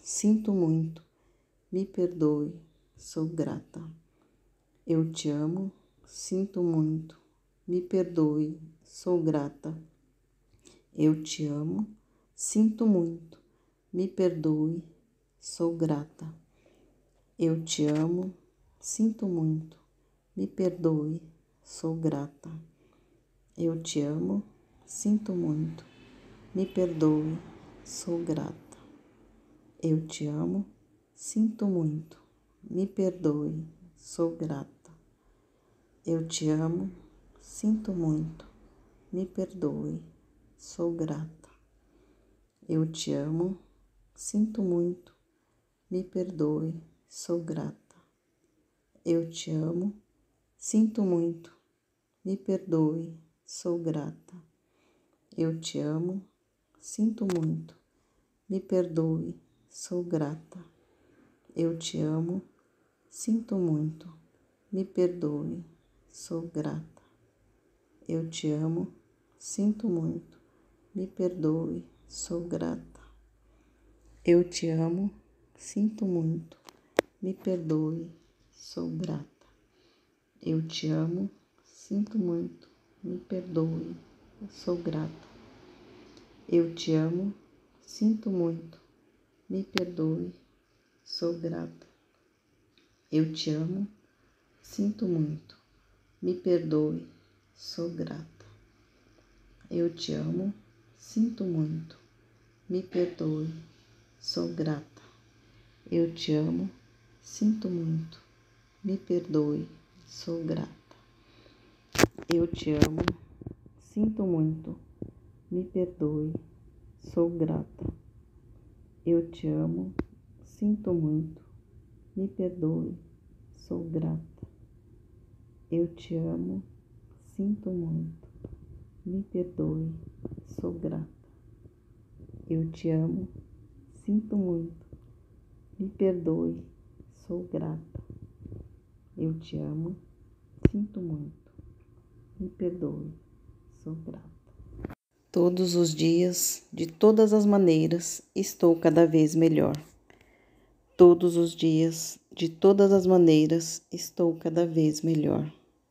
sinto muito, me perdoe, sou grata. Eu te amo, sinto muito, me perdoe, sou grata. Eu te amo, sinto muito, me perdoe, sou grata. Eu te amo, sinto muito, me perdoe, sou grata. Eu te amo, sinto muito, me perdoe, sou grata. Eu te amo, sinto muito, me perdoe, sou grata. Eu te amo, sinto muito, me perdoe, sou grata. Eu te amo, sinto muito, me perdoe, sou grata. Eu te amo, sinto muito, me perdoe, sou grata. Eu te amo, sinto muito, me perdoe, sou grata. Eu te amo, sinto muito, me perdoe, sou grata. Eu te amo, sinto muito, me perdoe, sou grata. Eu te amo, sinto muito, me perdoe, sou grata. Eu te amo, sinto muito, me perdoe, sou grata. Eu te amo, sinto muito, me perdoe, sou grata. Eu te amo, sinto muito, me perdoe, sou grata. Eu te amo, sinto muito, me perdoe, sou grata. Eu te amo, sinto muito, me perdoe, sou grata. Eu te amo, sinto muito, me perdoe, sou grata. Eu te amo, sinto muito, me perdoe, sou grata. Eu te amo, sinto muito, me perdoe, sou grata. Eu te amo, sinto muito, me perdoe, sou grata. Eu te amo, sinto muito, me perdoe, sou grata. Todos os dias, de todas as maneiras, estou cada vez melhor. Todos os dias, de todas as maneiras, estou cada vez melhor.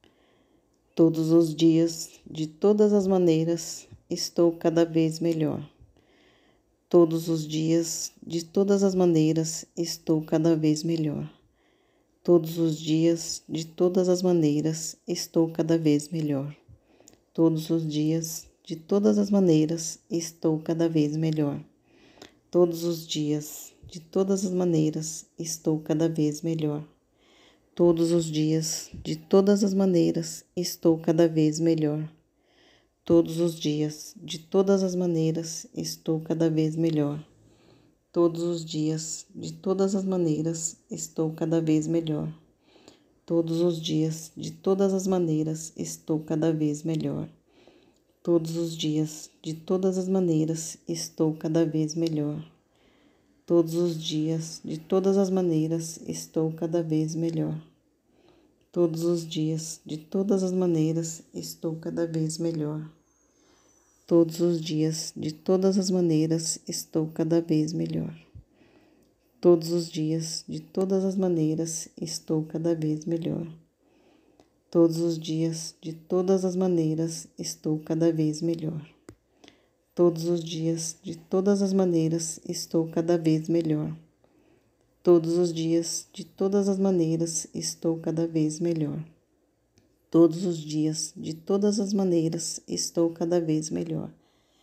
Todos os dias, de todas as maneiras, estou cada vez melhor. Todos os dias, de todas as maneiras, estou cada vez melhor. Todos os dias, de todas as maneiras, estou cada vez melhor. Todos os dias, de todas as maneiras, estou cada vez melhor. Todos os dias, de todas as maneiras, estou cada vez melhor. Todos os dias, de todas as maneiras, estou cada vez melhor. Todos os dias, de todas as maneiras, estou cada vez melhor. Todos os dias, de todas as maneiras, estou cada vez melhor. Todos os dias, de todas as maneiras, estou cada vez melhor. Todos os dias, de todas as maneiras, estou cada vez melhor. Todos os dias, de todas as maneiras, estou cada vez melhor. Todos os dias, de todas as maneiras, estou cada vez melhor. Todos os dias, de todas as maneiras, estou cada vez melhor. Todos os dias, de todas as maneiras, estou cada vez melhor. Todos os dias, de todas as maneiras, estou cada vez melhor. Todos os dias, de todas as maneiras, estou cada vez melhor. Todos os dias, de todas as maneiras, estou cada vez melhor. Todos os dias, de todas as maneiras, estou cada vez melhor.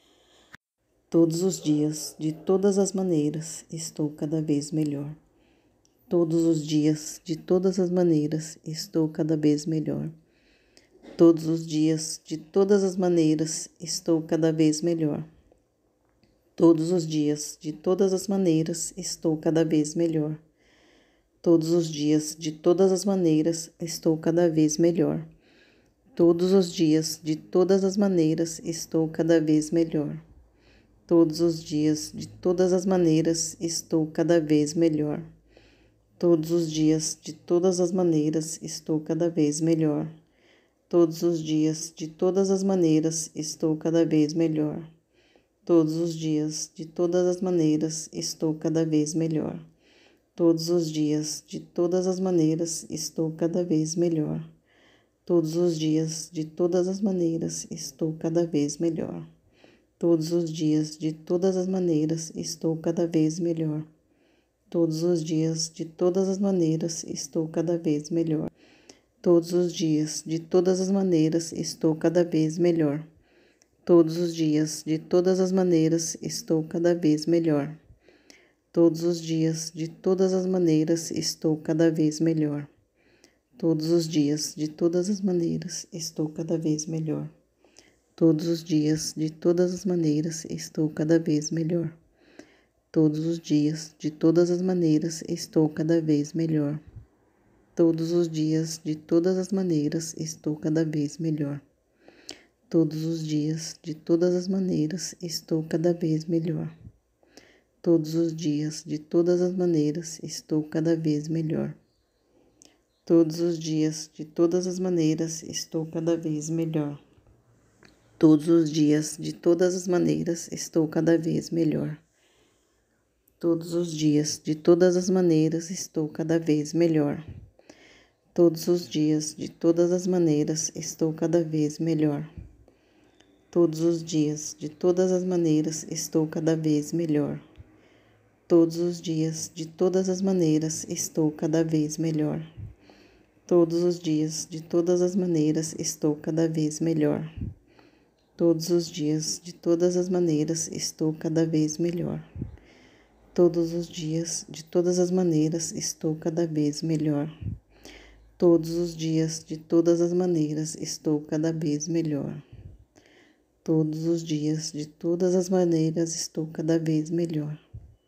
Todos os dias, de todas as maneiras, estou cada vez melhor. Todos os dias, de todas as maneiras, estou cada vez melhor. Todos os dias, de todas as maneiras, estou cada vez melhor. Todos os dias, de todas as maneiras, estou cada vez melhor. Todos os dias, de todas as maneiras, estou cada vez melhor. Todos os dias, de todas as maneiras, estou cada vez melhor. Todos os dias, de todas as maneiras, estou cada vez melhor. Todos os dias, de todas as maneiras, estou cada vez melhor. Todos os dias, de todas as maneiras, estou cada vez melhor. Todos os dias, de todas as maneiras, estou cada vez melhor. Todos os dias, de todas as maneiras, estou cada vez melhor. Todos os dias, de todas as maneiras, estou cada vez melhor. Todos os dias, de todas as maneiras, estou cada vez melhor. Todos os dias, de todas as maneiras, estou cada vez melhor. Todos os dias, de todas as maneiras, estou cada vez melhor. Todos os dias, de todas as maneiras, estou cada vez melhor. Todos os dias, de todas as maneiras, estou cada vez melhor. Todos os dias, de todas as maneiras, estou cada vez melhor. Todos os dias, de todas as maneiras, estou cada vez melhor. Todos os dias, de todas as maneiras, estou cada vez melhor. Todos os dias, de todas as maneiras, estou cada vez melhor. Todos os dias, de todas as maneiras, estou cada vez melhor. Todos os dias, de todas as maneiras, estou cada vez melhor. Todos os dias, de todas as maneiras, estou cada vez melhor. Todos os dias, de todas as maneiras, estou cada vez melhor. Todos os dias, de todas as maneiras, estou cada vez melhor. Todos os dias, de todas as maneiras, estou cada vez melhor. Todos os dias, de todas as maneiras, estou cada vez melhor. Todos os dias, de todas as maneiras, estou cada vez melhor. Todos os dias, de todas as maneiras, estou cada vez melhor. Todos os dias, de todas as maneiras, estou cada vez melhor. Todos os dias, de todas as maneiras, estou cada vez melhor. Todos os dias, de todas as maneiras, estou cada vez melhor. Todos os dias, de todas as maneiras, estou cada vez melhor.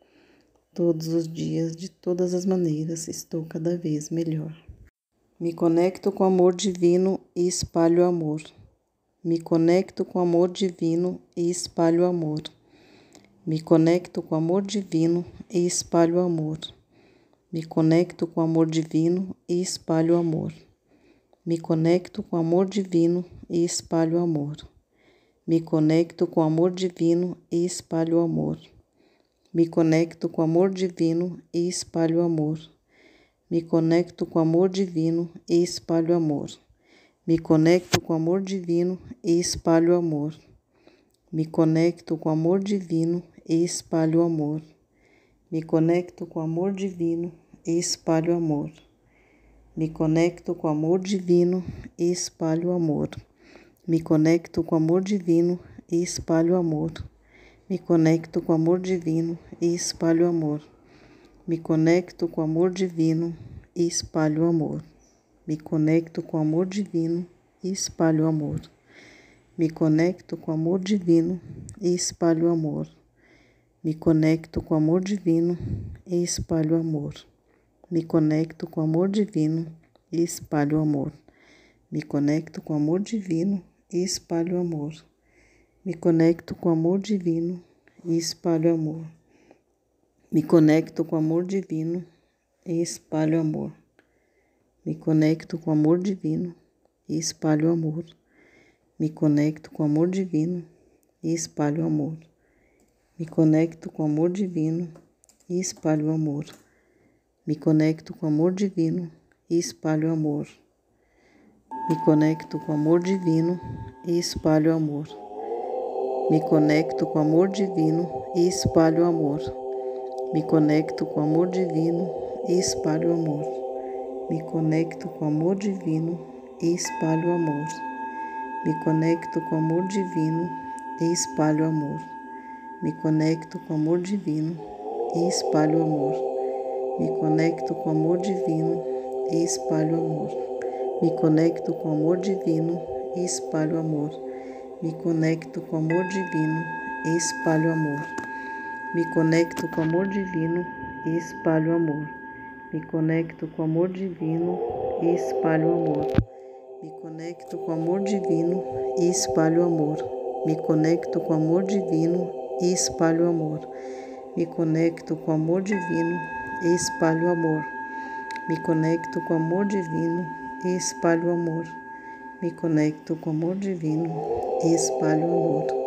Todos os dias, de todas as maneiras, estou cada vez melhor. Me conecto com o amor divino e espalho amor. Me conecto com o amor divino e espalho amor. Me conecto com o amor divino e espalho amor. Me conecto com o amor divino e espalho amor. Me conecto com o amor divino e espalho amor. Me conecto com o amor divino e espalho amor. Me conecto com o amor divino e espalho amor. Me conecto com o amor divino e espalho amor. Me conecto com o amor divino e espalho amor. Me conecto com o amor divino e espalho amor. Me conecto com o amor divino e espalho amor. Me conecto com o amor divino e espalho amor. Me conecto com o amor divino e espalho amor. Me conecto com o amor divino e espalho amor. Me conecto com o amor divino e espalho amor. Me conecto com o amor divino e espalho amor. Me conecto com o amor divino e espalho amor. Me conecto com o amor divino e espalho amor. Me conecto com o amor divino e espalho amor. Me conecto com o amor divino e espalho amor. Me conecto com o amor divino e espalho amor. Me conecto com o amor divino e espalho amor. Me conecto com o amor divino e espalho amor. Me conecto com o amor divino e espalho amor. Me conecto com o amor divino e espalho amor. Me conecto com o amor divino e espalho amor. Me conecto com o amor divino e espalho amor. Me conecto com o amor divino e espalho amor. Me conecto com o amor divino e espalho amor. Me conecto com o amor divino e espalho amor. Me conecto com o amor divino e espalho amor. Me conecto com o amor divino e espalho amor. Me conecto com o amor divino e espalho amor. Me conecto com o amor divino e espalho amor. Me conecto com o amor divino e espalho amor. Me conecto com o amor divino e espalho amor. Me conecto com o amor divino e espalho amor. Me conecto com o amor divino e espalho amor. Me conecto com o amor divino e espalho amor. Me conecto com o amor divino e espalho amor. Me conecto com o amor divino e espalho amor. Me conecto com o amor divino e espalho amor.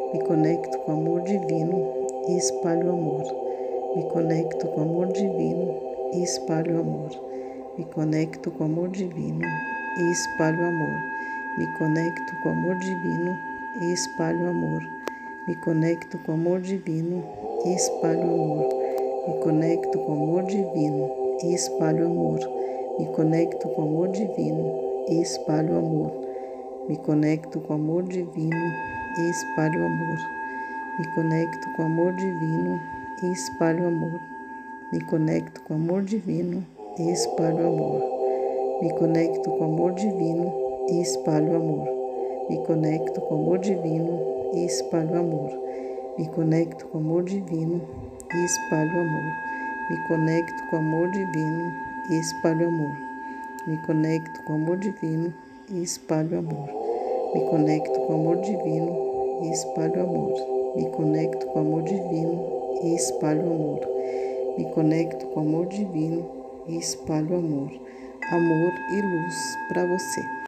Me conecto com o amor divino e espalho amor. Me conecto com o amor divino e espalho amor. Me conecto com o amor divino e espalho amor. Me conecto com o amor divino e espalho amor. Me conecto com o amor divino e espalho amor. Me conecto com o amor divino e espalho amor. Me conecto com o amor divino e espalho amor. Me conecto com o amor divino e espalho amor. Me conecto com o amor divino e espalho amor. Me conecto com o amor divino e espalho amor. Me conecto com o amor divino e espalho amor. Me conecto com o amor divino e espalho amor. Me conecto com o amor divino e espalho amor. Me conecto com o amor divino e espalho amor. Me conecto com o amor divino e espalho amor. Me conecto com o amor divino e espalho amor. Me conecto com o amor divino e espalho amor. Me conecto com o amor divino e espalho amor. Amor e luz para você.